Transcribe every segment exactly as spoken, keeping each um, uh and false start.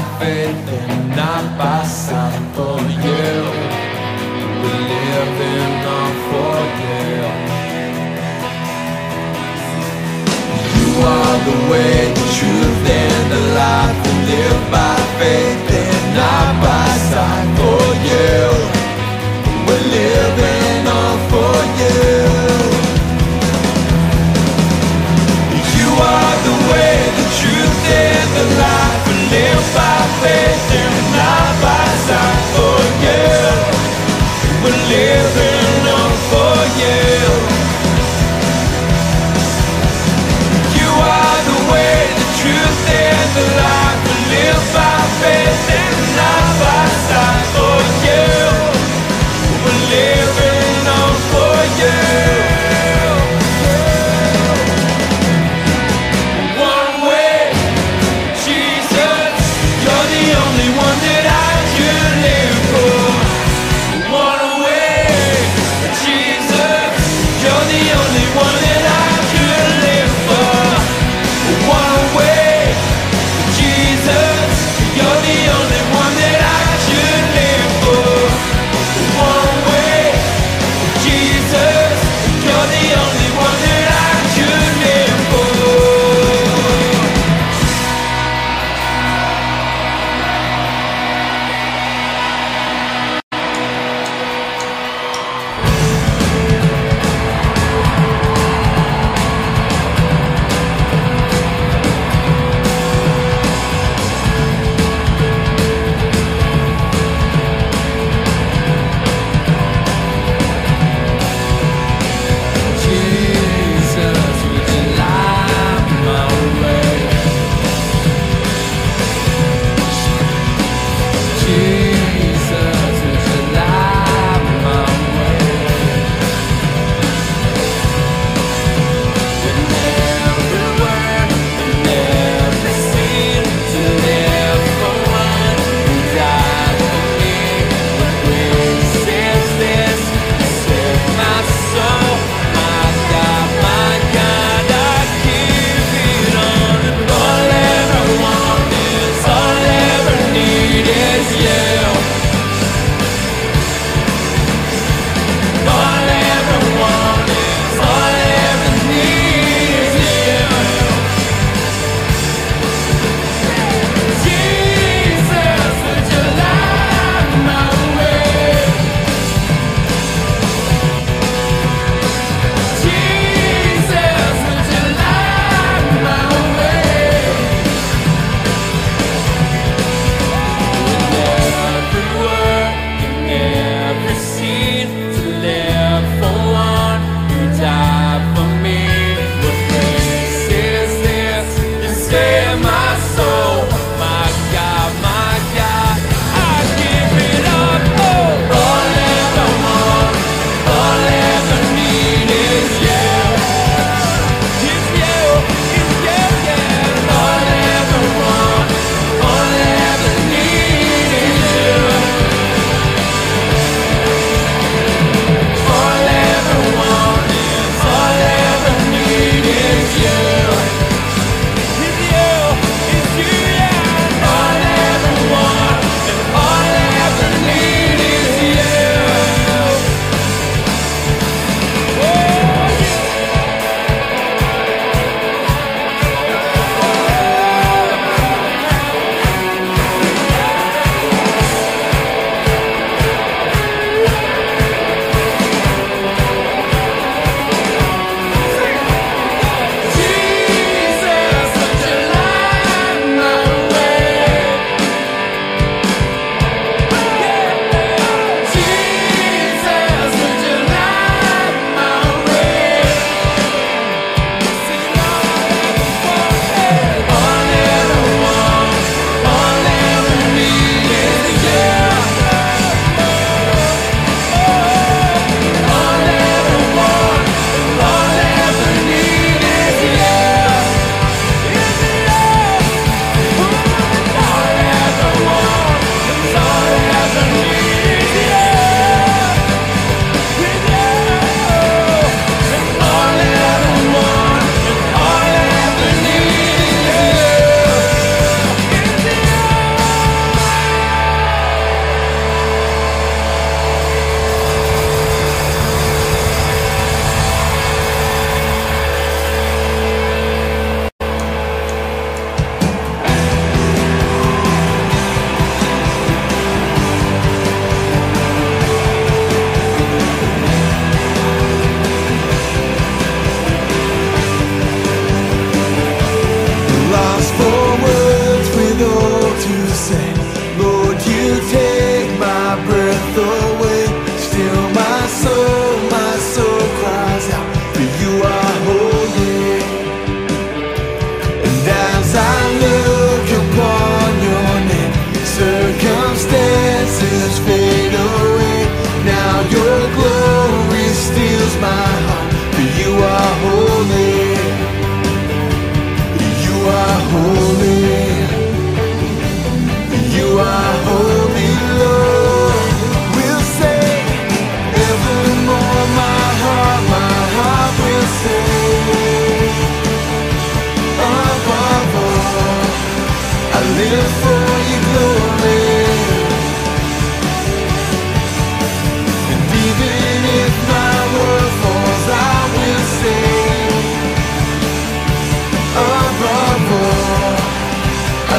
faith and not by sight. For you, we live and not forget. You are the way, the truth, and the life. We live by faith and not by sight. For you, we're living on for you. You are the way, the truth, and the life. We live by faith and not by sight. For you, we're living on for you. You are the way, the truth, and the life. We live by faith and not by sight.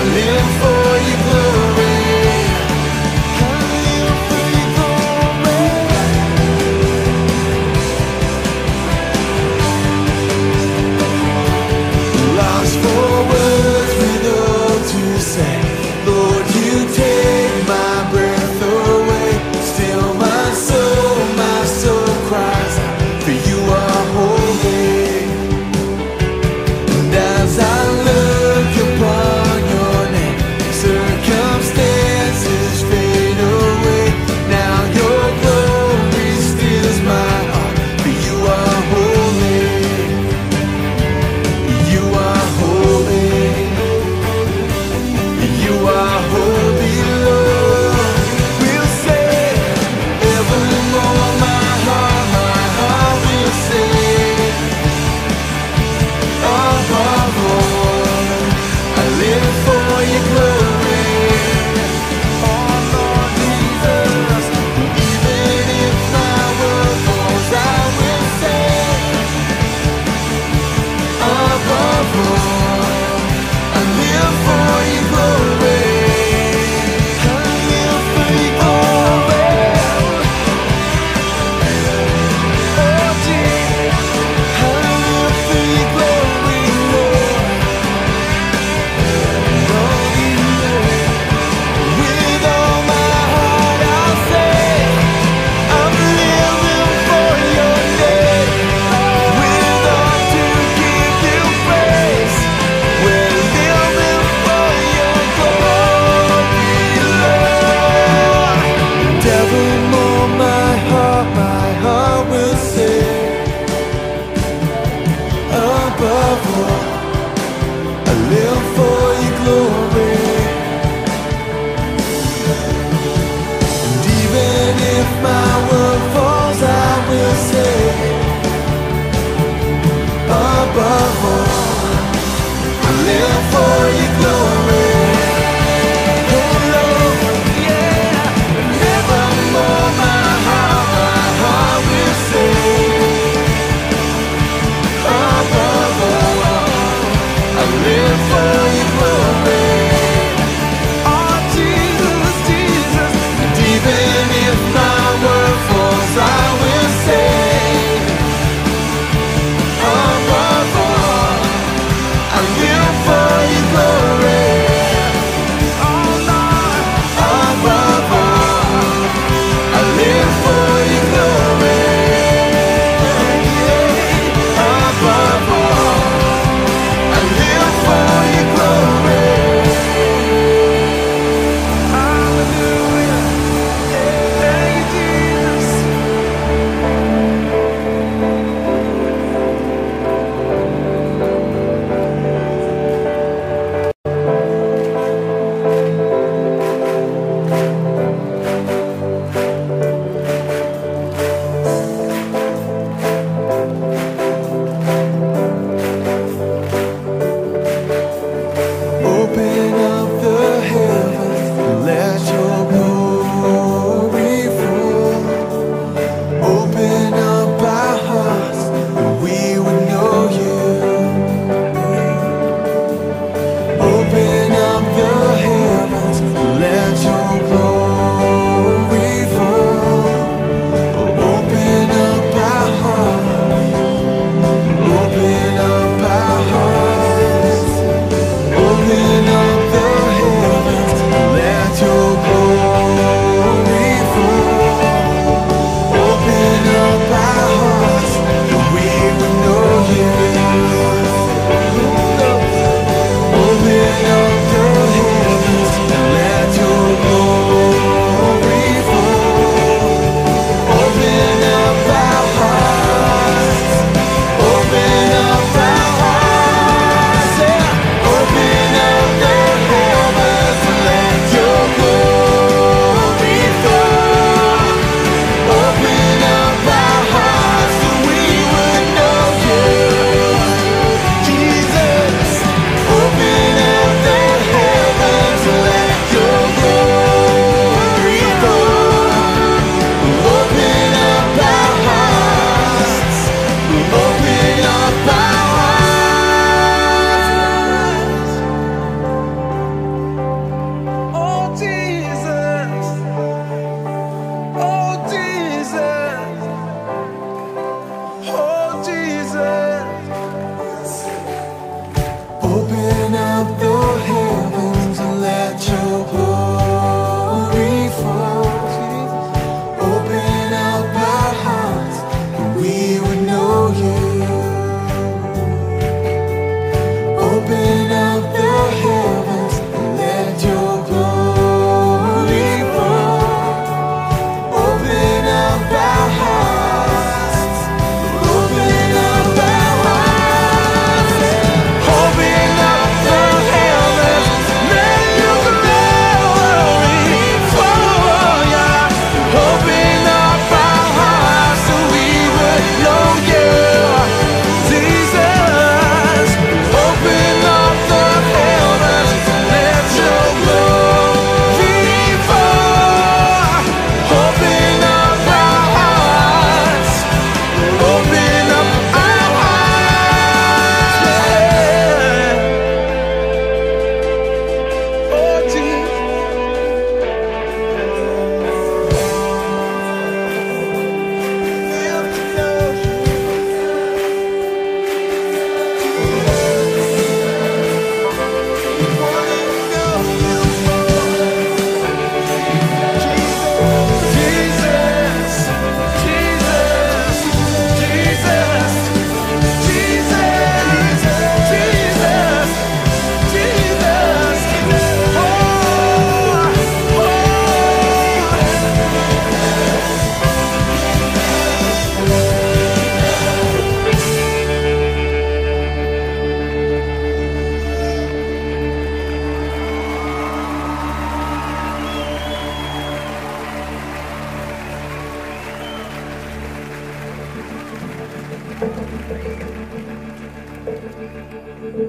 live for your glory. I live for your glory. Lost for words with all to say. Lord, you take my breath away. Still my soul, my soul cries out, for you are holy. And as I look upon your name, circumstances fade away. Now your glory stills my heart, for you are holy. You are holy. You are holy, Lord. We'll say evermore, my heart, my heart will sing. Above all, I live for your glory. Oh Lord Jesus, even if my world falls, I will sing. Above all, I live for your glory. I live for your glory. Oh Jesus, I live for your glory, Lord. Lord, you know, with all my heart I'll say, I'm living for your name. With all to give you praise, we're living for your glory, Lord. And evermore my heart, my heart will sing. Above all, I live for your glory. And even if my world falls, I will say, above all, I live for your glory. Oh Lord, yeah. And evermore my heart, my heart will sing. Above all, I live for your glory.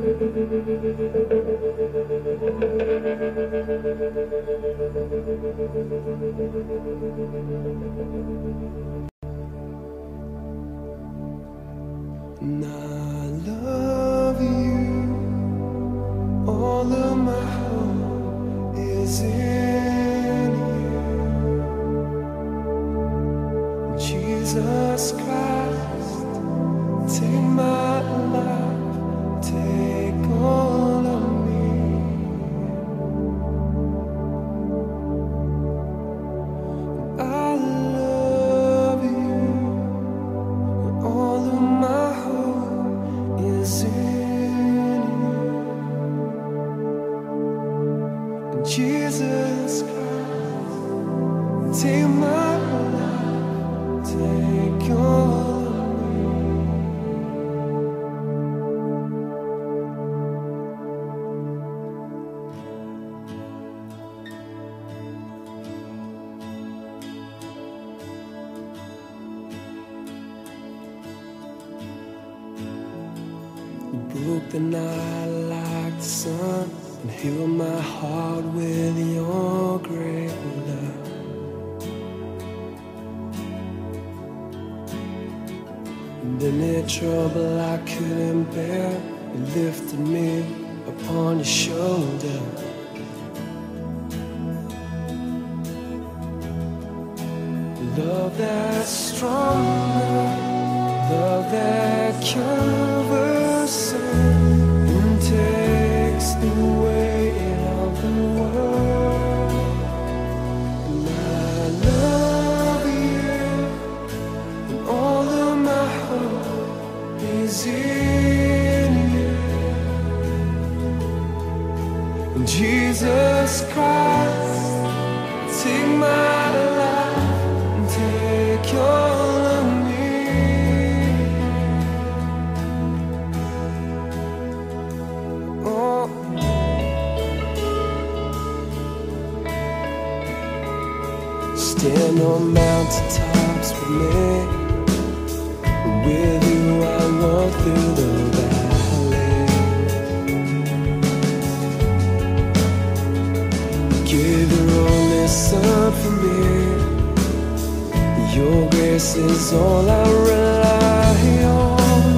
And I love you, all of my hope is in you. Jesus Christ, take my life, take all of me. I love you, all of my hope is in you. Jesus Christ, take my life, take all of me. You broke the night like the sun and healed my heart with your great love. And any trouble I couldn't bear, you lifted me upon your shoulder. Love that's stronger, love that covers sin and takes the weight of the world. And I love you, and all of my hope is in you. And Jesus Christ, take my life and take all of me. Oh. Stand on mountaintops with me. With you I walk through the valley. Give your only son for me. Your grace is all I rely on.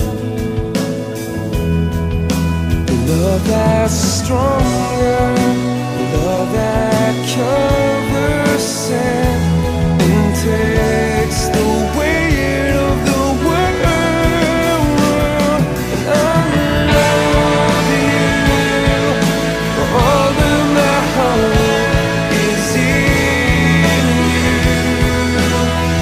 Love that's stronger, love that covers sin and takes the weight of the world. And I love you, all of my hope is in you.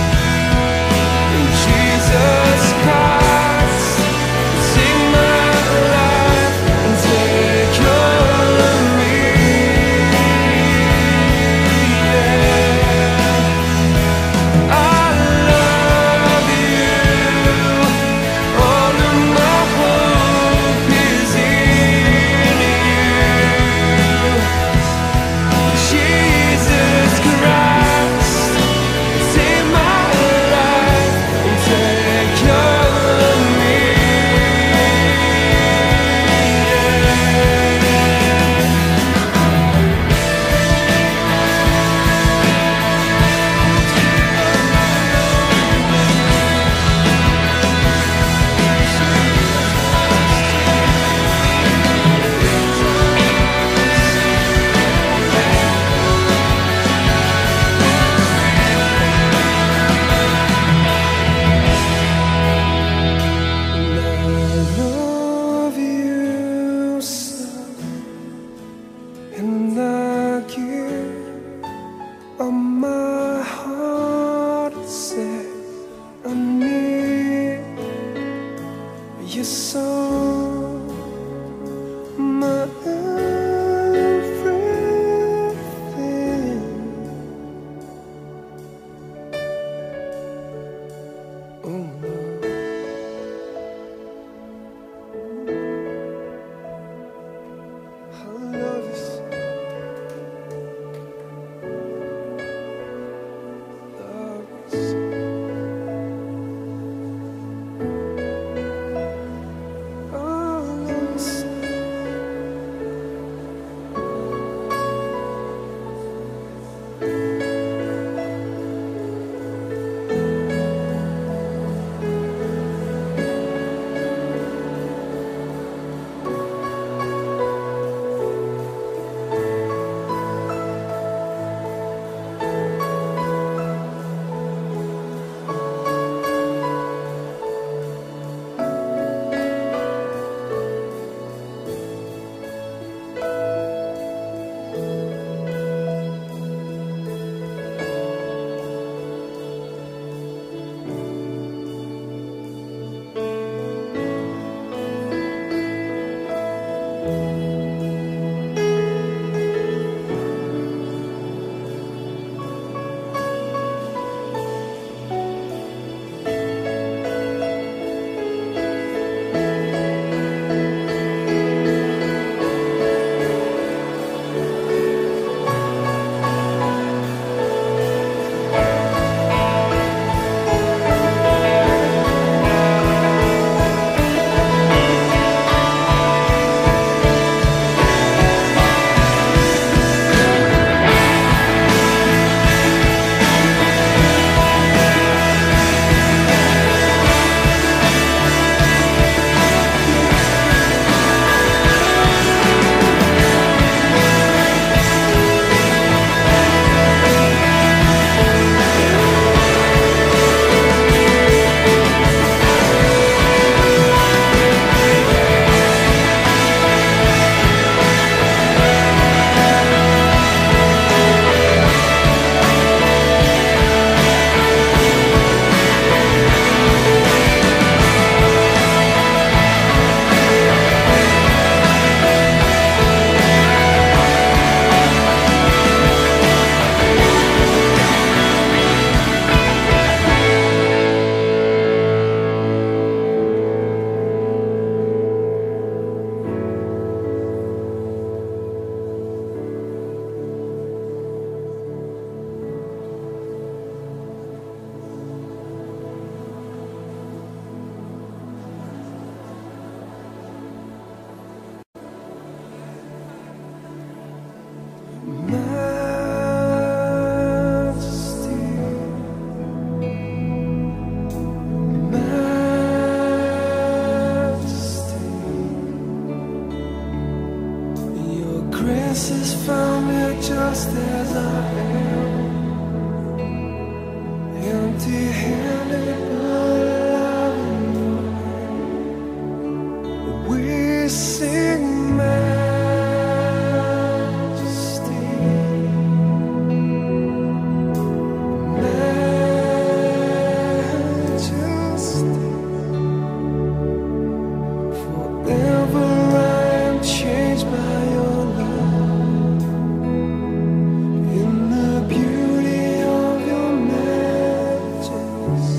Jesus Christ, take my life and take all of me. Yeah. I love you, all of my hope is in you. Jesus Christ, take my life and take all of me. And I love you so, and I give all my heart and say I need you so, my everything. Oh Lord, I love you so. Love you so. I love you so. In the beauty of your majesty.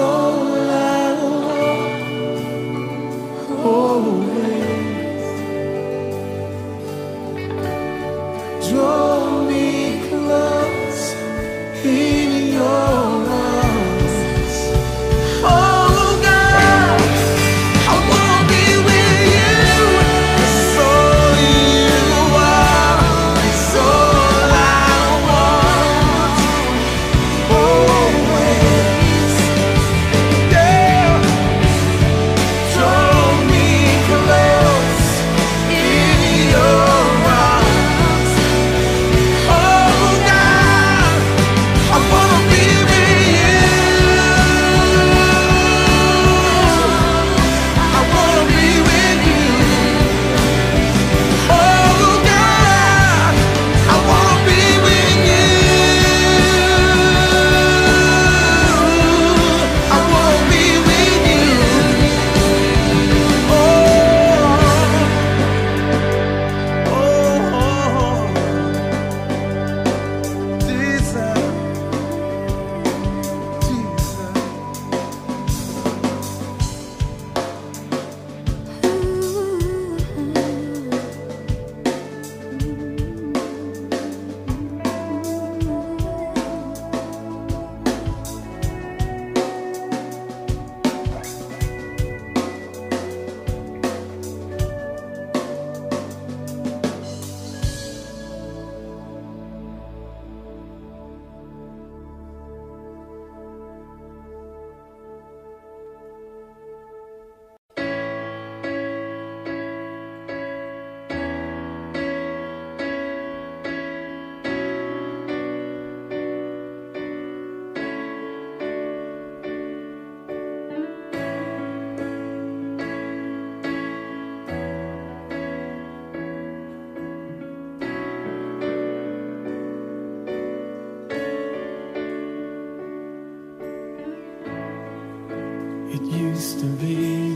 It used to be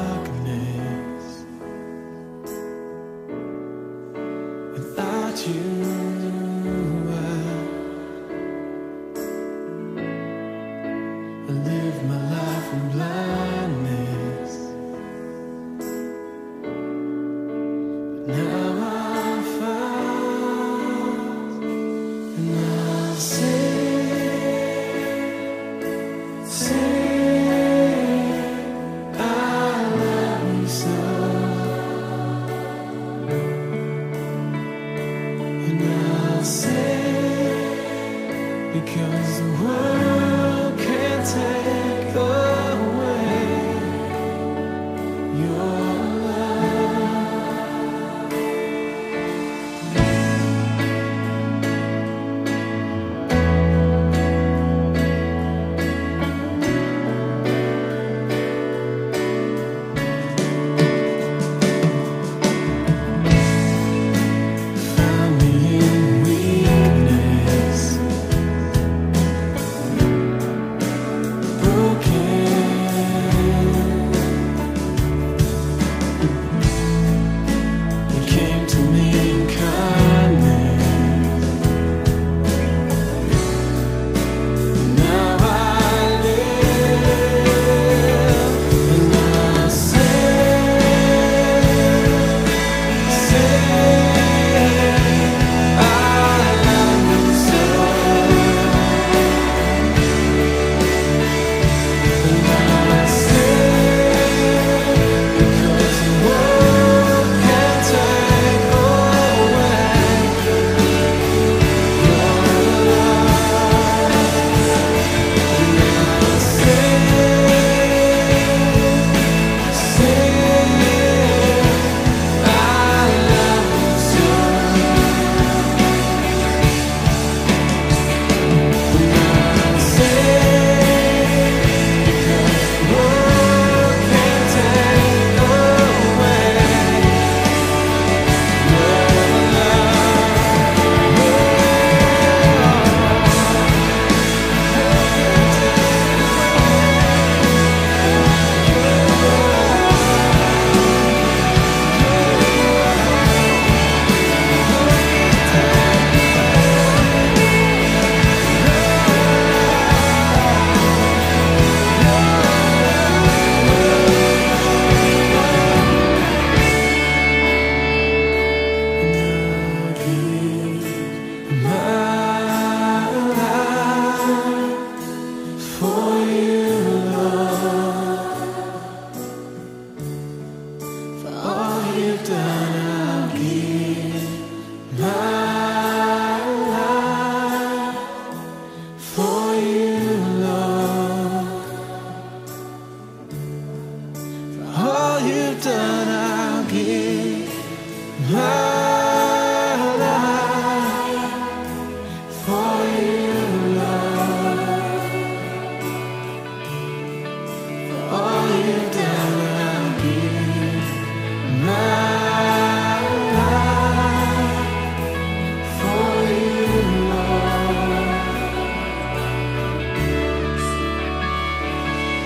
darkness without you. I lived my life in blindness, but now I'm found, and I'll say, say I love you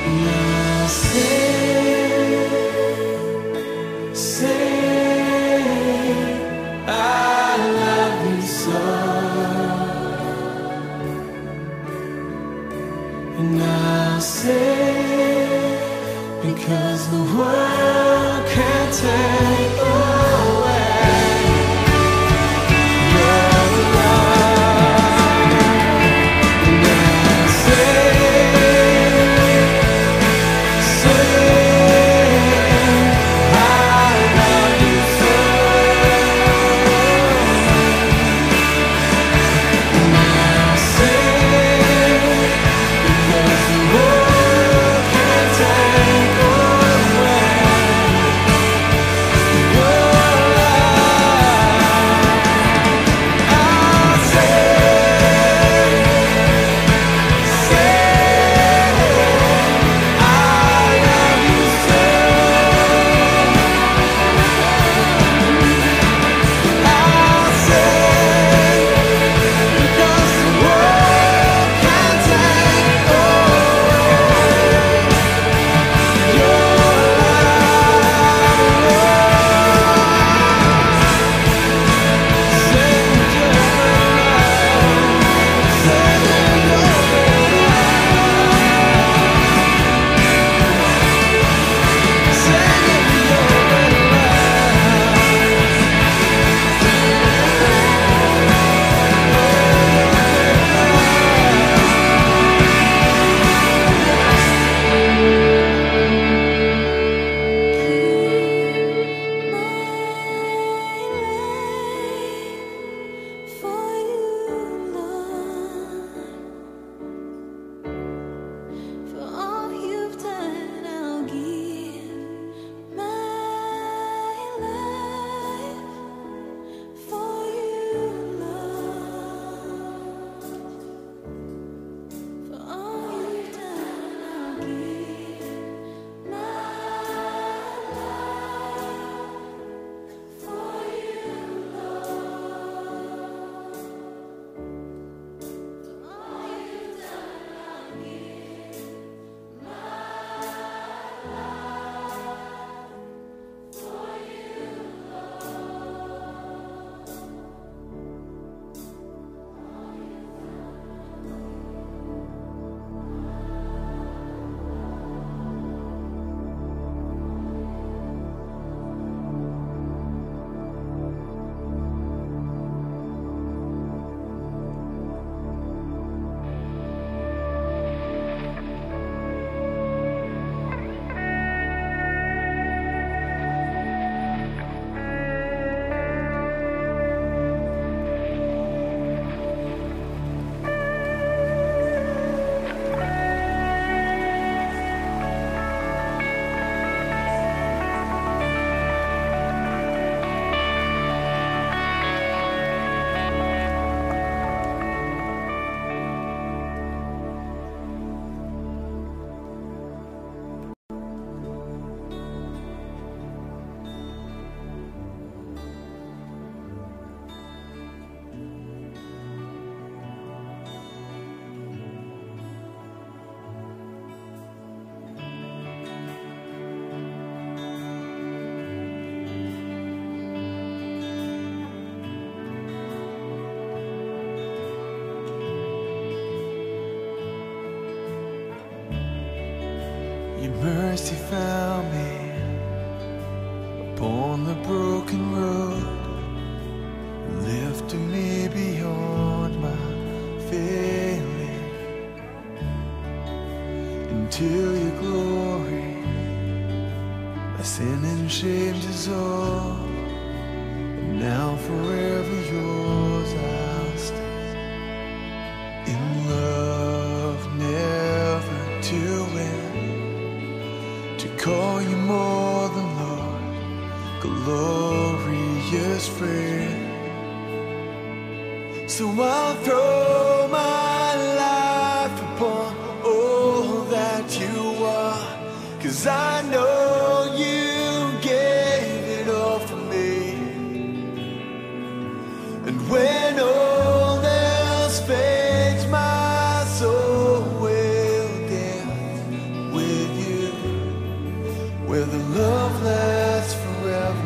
Now say, say I love you so. And I'll say, because the world can't take away your love. And I'll say, say I love you so. And I'll say, because the world can't take away your mercy found me upon the broken road, lifting me beyond my failing into your glory. My sin and shame dissolved, and now forever yours I'll stand. In love never to end, to call you more than Lord, glorious friend. So I'll throw my life upon all that you are, 'cause I know you gave it all for me. And when all else fades, my soul will dance with where the love lasts forever.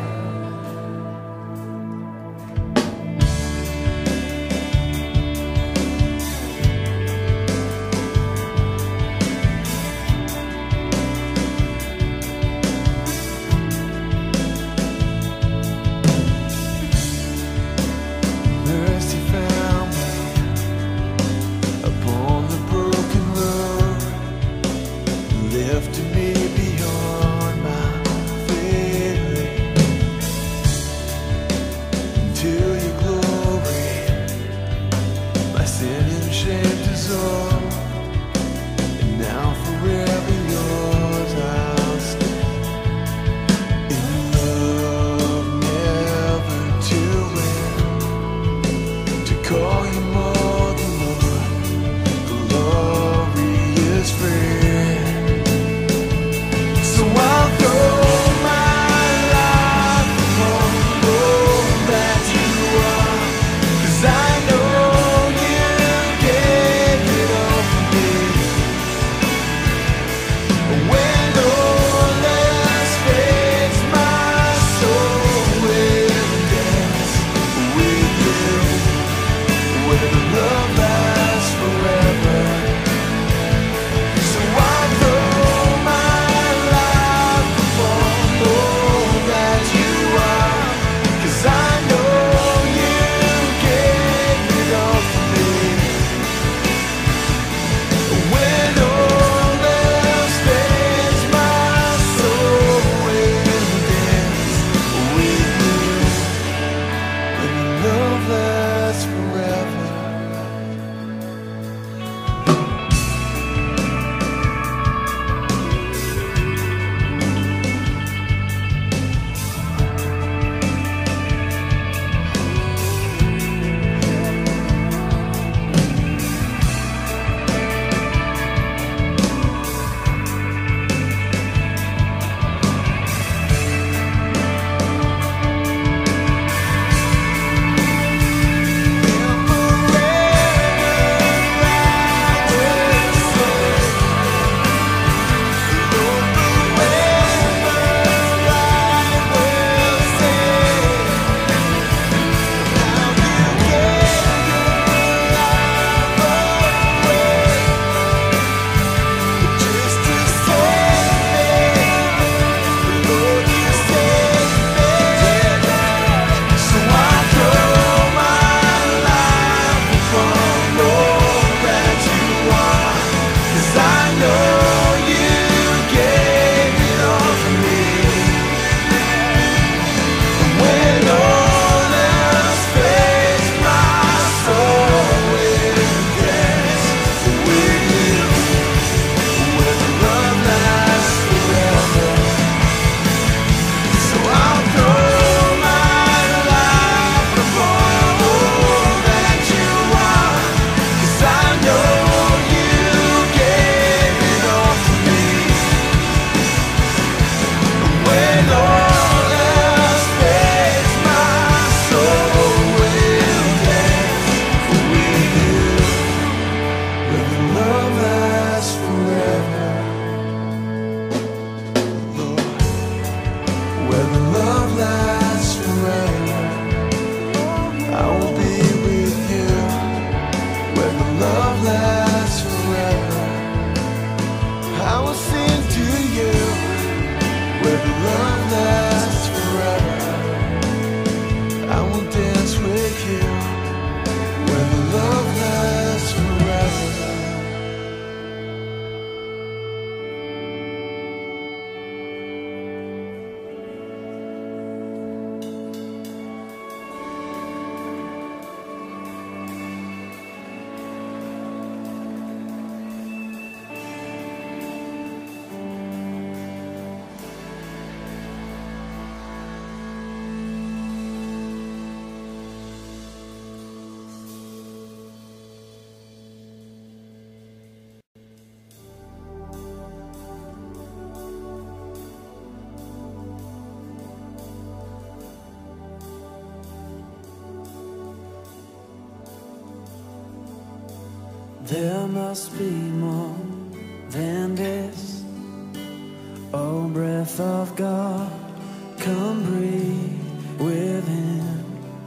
There must be more than this. Oh, breath of God, come breathe within.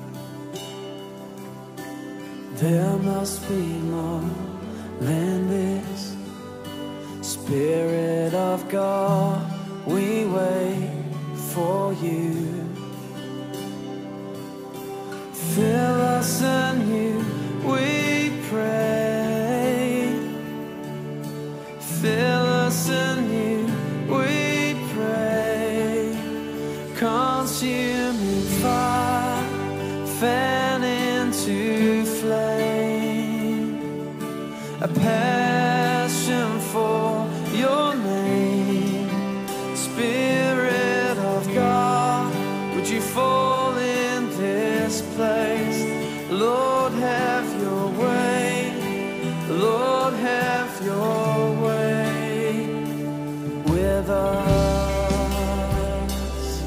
There must be more than this. Spirit of God, we wait for you. Fill us anew, we pray. Fill us anew, we pray. Consuming fire, fan into flame. A passion for your name. Spirit of God, would you fall in this place? Lord, have your way. Lord, have your way with us.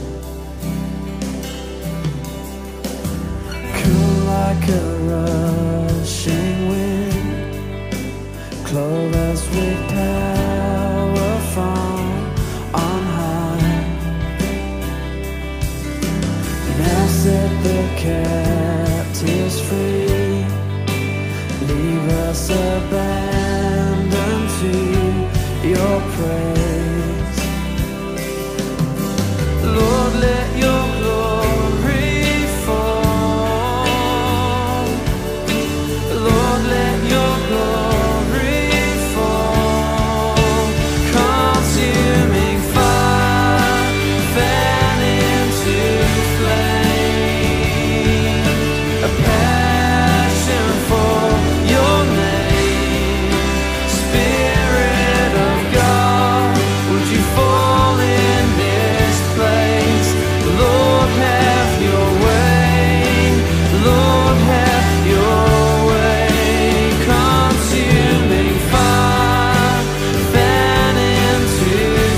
Cool like a rushing wind, clothe us with power from on high. Now set the captives free. Leave us abandoned to your praise. Lord, let your glory fall. Lord, let your glory fall. Consuming fire, fan into flame. A passion for your name. Spirit of God, would you fall in this place? Lord, have your way. Lord, have your way. Consuming fire, fan into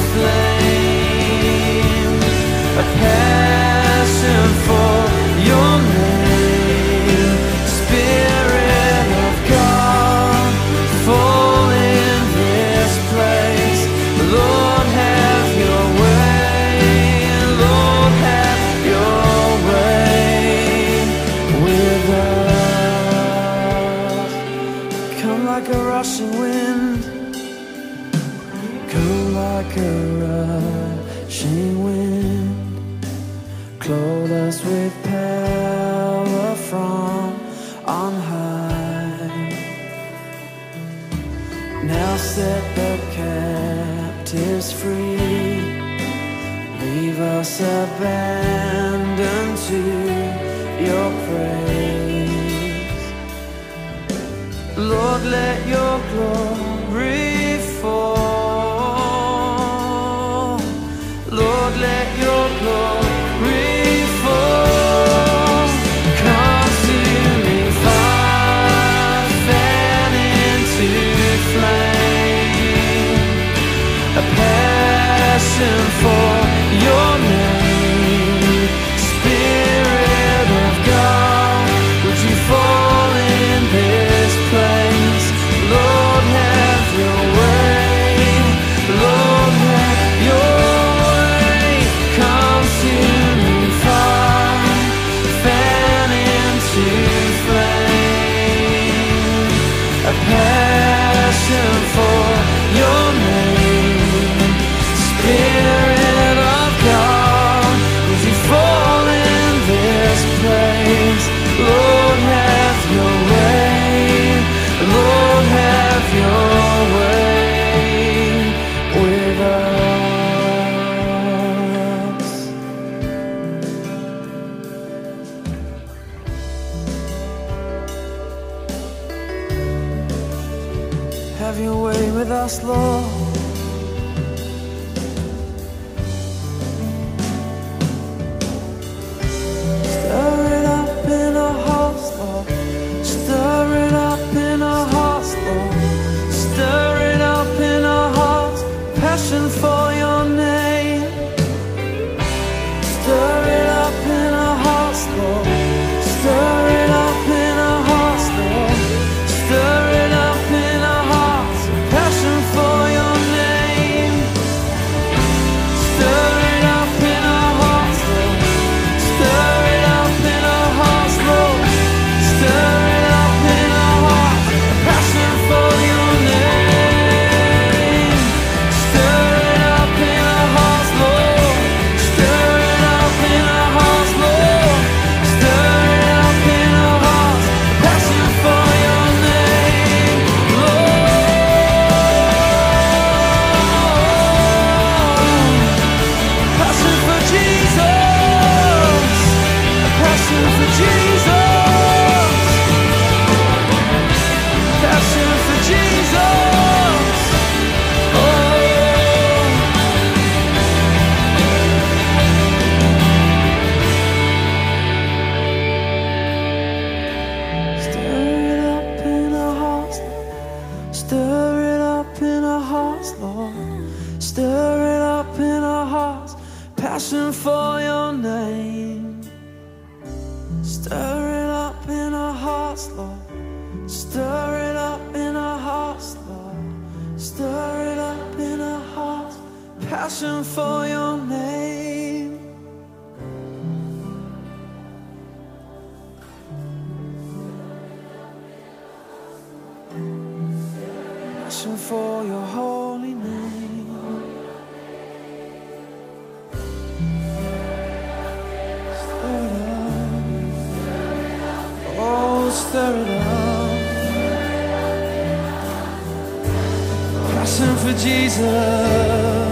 flame. A passion for your name. Spirit of God, fall in this place. Lord, have your way. Lord, have your way with us. Come like a rushing wind. Come like a rushing wind. Clothe us with power from on high. Now set the captives free. Leave us abandoned to your praise. Lord, let your glory fall. Lord, let your glory fall. Consuming fire, fan into flame. A passion for your name. Spirit of God, would you fall in this place? Lord, have your way. Lord, have your way. Consuming fire, fan into flame. A passion for your name. Spirit of God, would you fall in this place? Lord, have your way. Lord, have your way with us. Have your way with us, Lord. Stir it up in our hearts, Lord. Stir it up in our hearts, Lord. Stir it up in our hearts. Passion for your name. Stir it up in our hearts, Lord. Stir it up in our hearts, Lord. Stir it up in our hearts. Passion for your name. Stir it up in our hearts, passion for your name. Stir it up in our hearts, Lord. Stir it up in our hearts, Lord. Stir it up in our hearts, passion for your name. Passion for your holy name. Stir it up. Oh, stir it up. Passion for Jesus.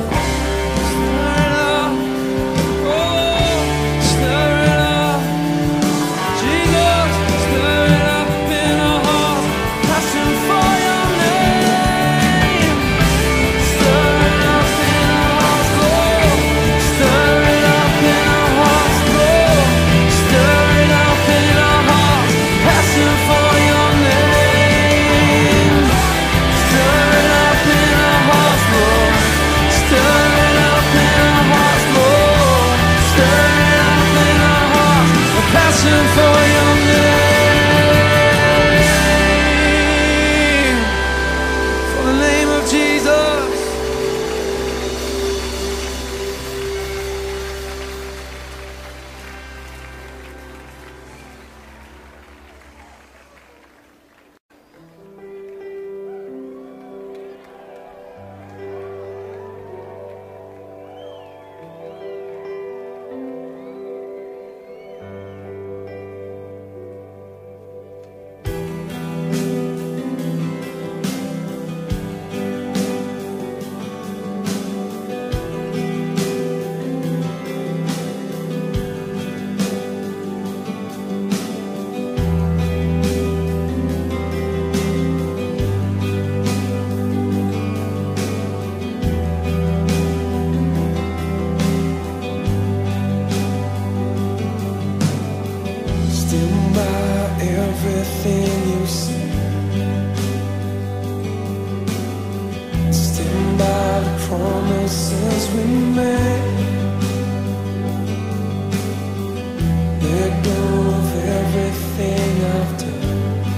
Everything you say, stand by the promises we made. Let go of everything I've done.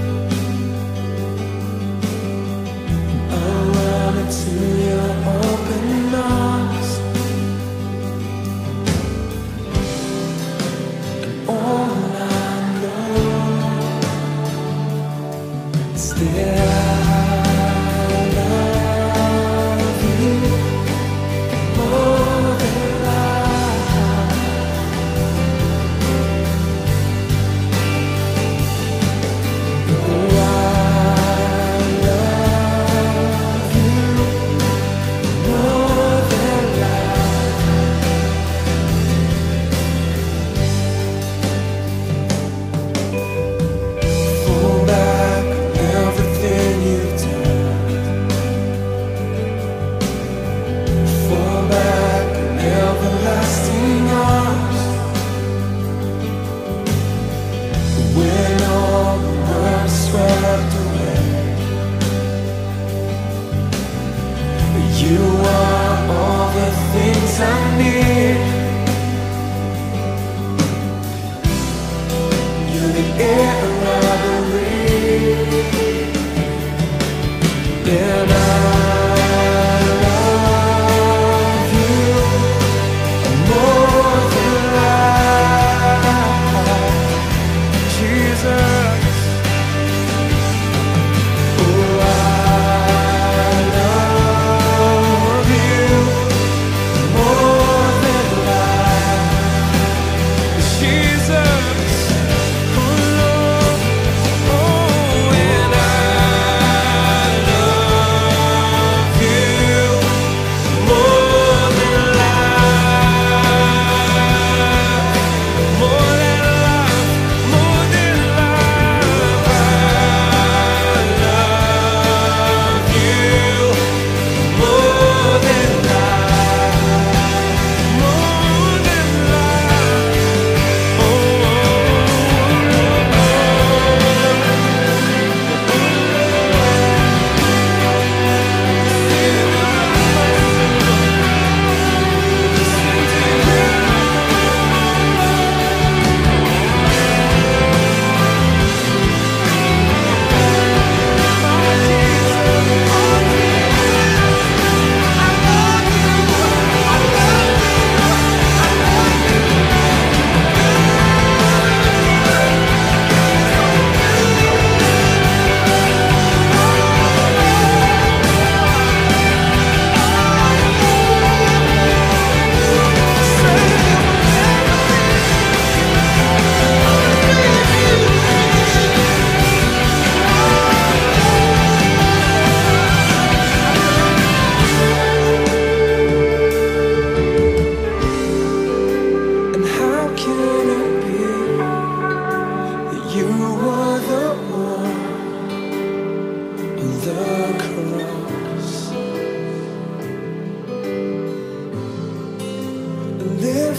I'll run into your open arms, and all I know that I love you more than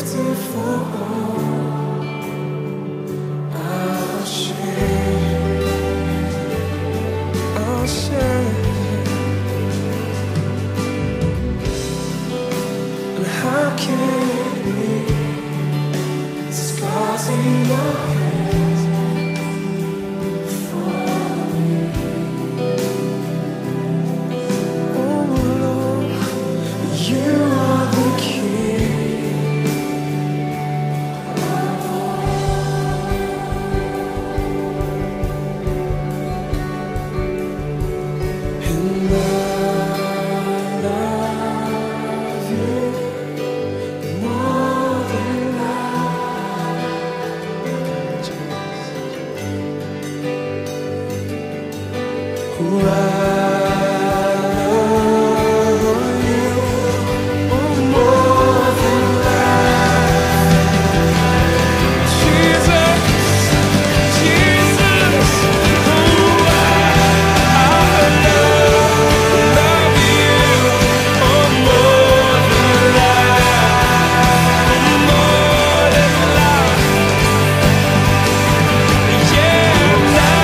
lifted for all. I'll share, I'll share. And how can it be? Scars in your hands for me. Oh Lord, you are the King of all. And I love you more than life. Who I love you more than life. Jesus, Jesus, who I love, love you more than life, more than life. Yeah, I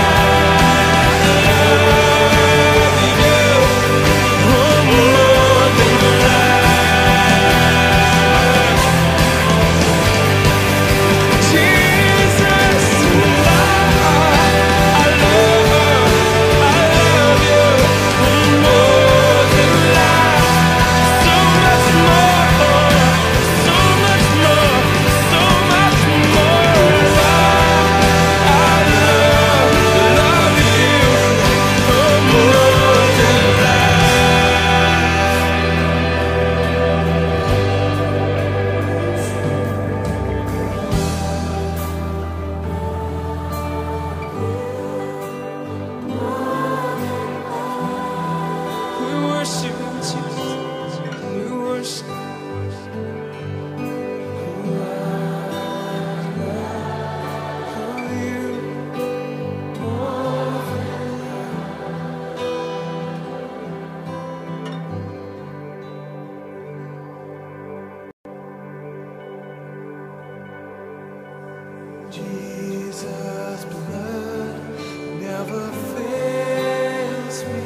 Jesus' blood never fails me.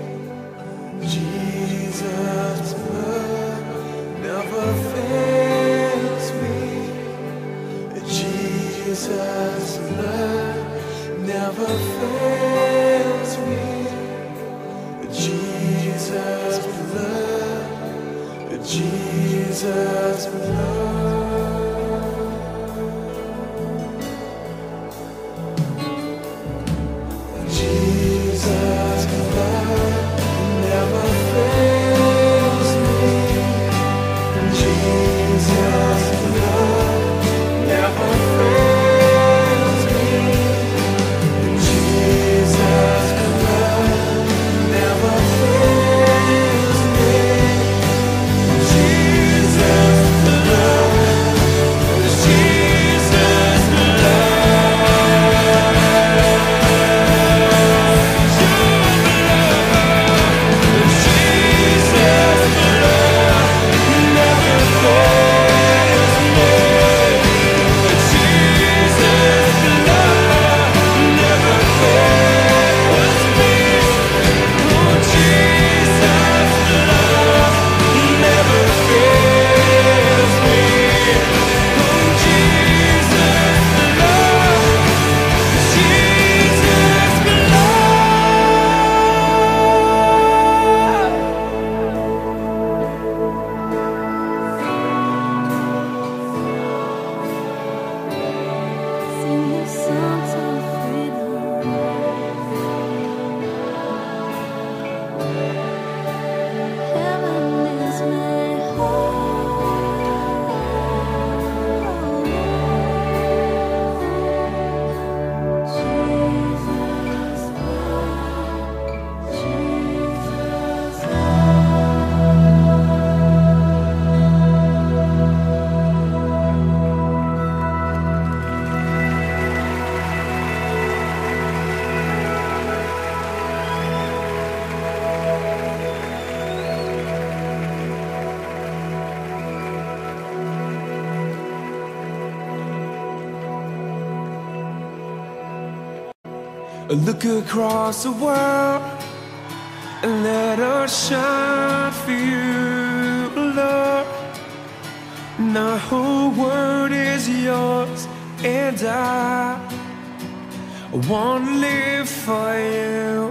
Jesus' blood never fails me. Jesus' blood never fails me. Jesus' blood, Jesus' blood. Jesus' blood never fails me. Jesus' blood never fails me. Jesus' blood never fails me. Jesus' blood Look across the world and let us shine for you, Lord. The whole world is yours, and I want to live for you.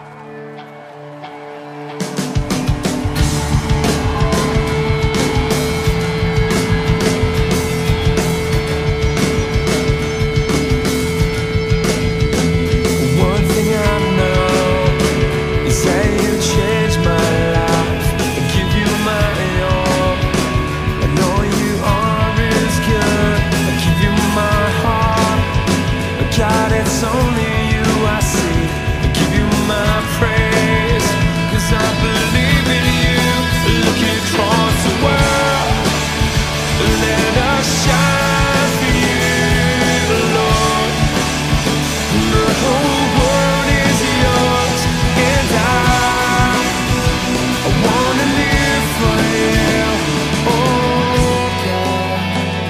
God, it's only you I see. I give you my praise, 'cause I believe in you. Look across the world, let us shine for you, Lord. The whole world is yours, and I, I wanna live for you, oh God.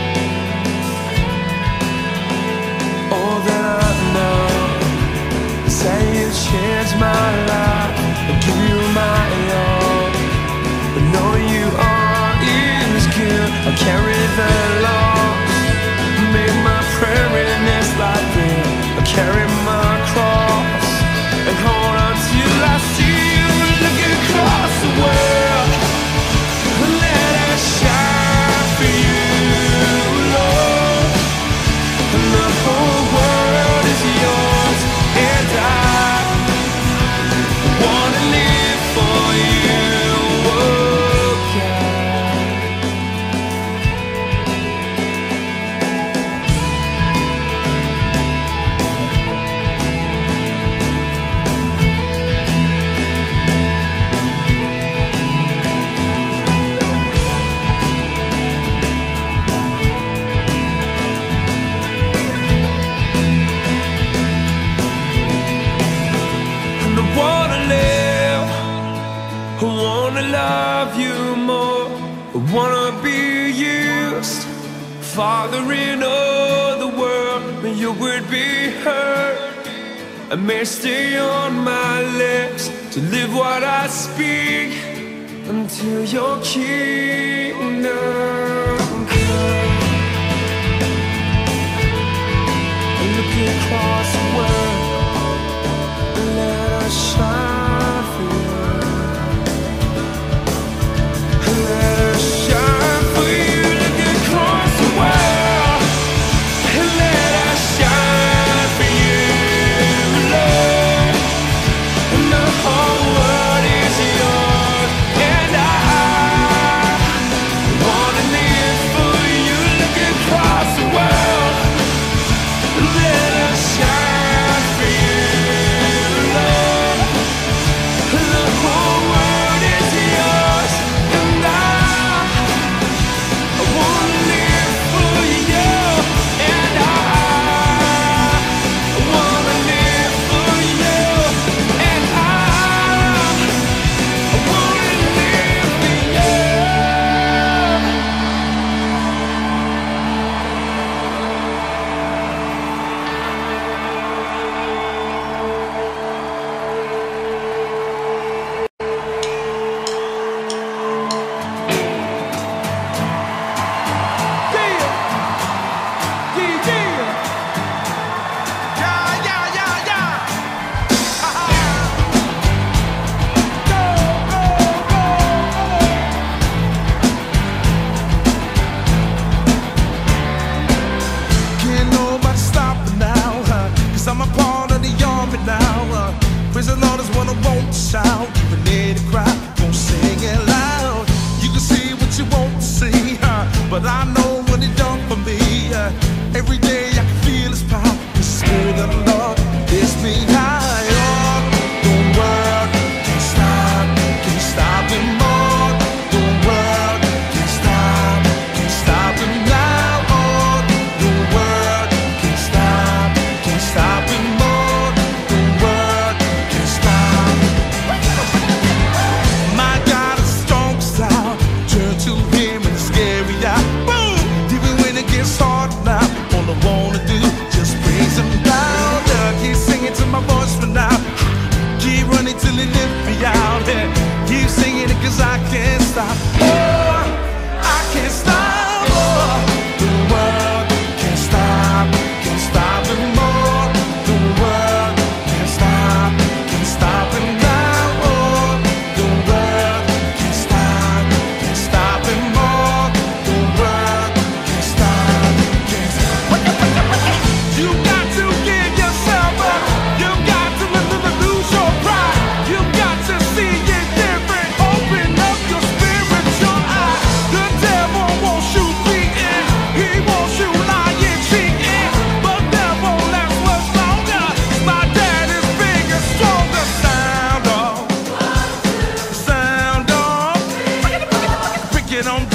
All that I know is that you changed my life. I give you my all. I know you are is good. I carry the loss, make my prayer in this life real. I carry my cross and hold on till I see you. Look across the world, let us shine for you, Lord. And the whole world is yours, and I wanna live for you, oh God. And I wanna live, I wanna love you more. I wanna be used, Father, in all the world. May your word be heard, and may stay on my lips to live what I speak until your kingdom come. Look across the world, let us shine for you. Let us shine for you. Look across the world, let us shine for you, Lord. And the whole world is yours, and I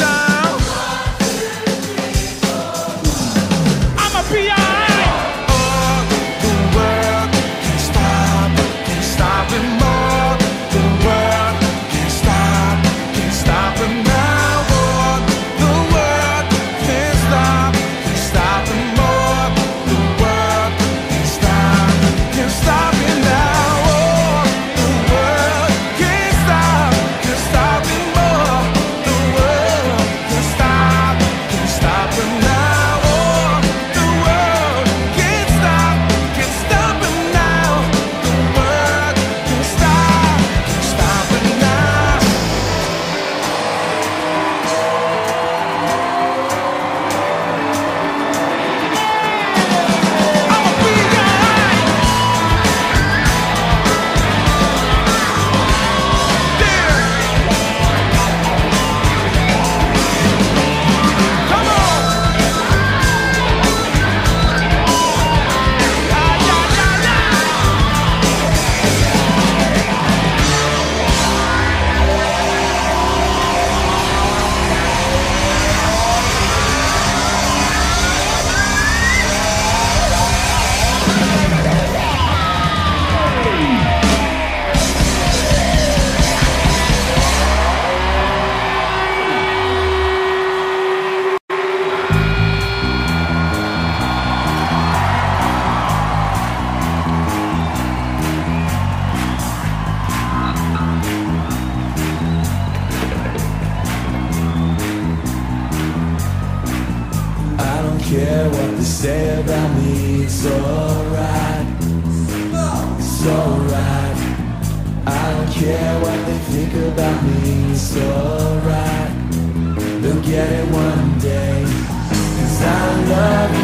down. I'ma be alright. Oh, the world can't stop, can't stop it more. The world can't stop, can't stop it now. Oh, the world can't stop, can't stop it more. The world can't stop, can't stop it now. Oh, the world can't stop, can't stop it more. The world can't stop, can't stop it now. Oh, the world can't stop, can't stop it now. The world can't stop, can't stop it now. I'ma be alright. Yeah. Come on. Yeah, yeah, yeah, yeah. I don't care what they say about me, it's alright, it's alright. I don't care what they think about me, it's alright. They'll get it one day, 'cause I love you.